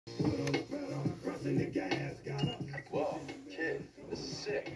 Whoa, kid, this is sick.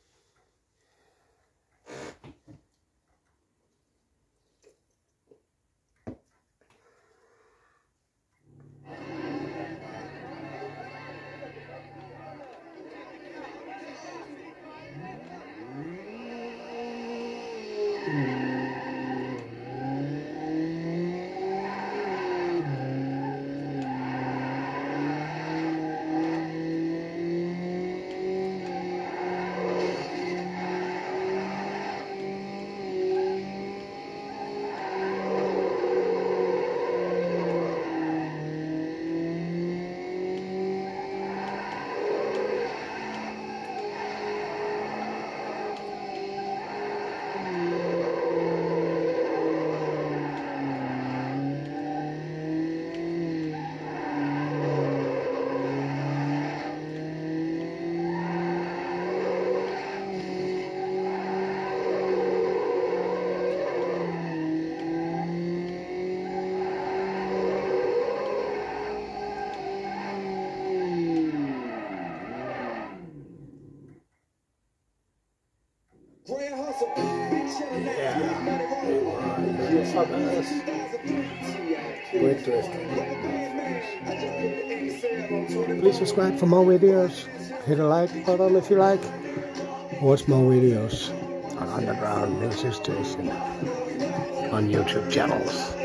Please subscribe for more videos. Hit the like button if you like. Watch more videos on Underground Music Station on YouTube channels.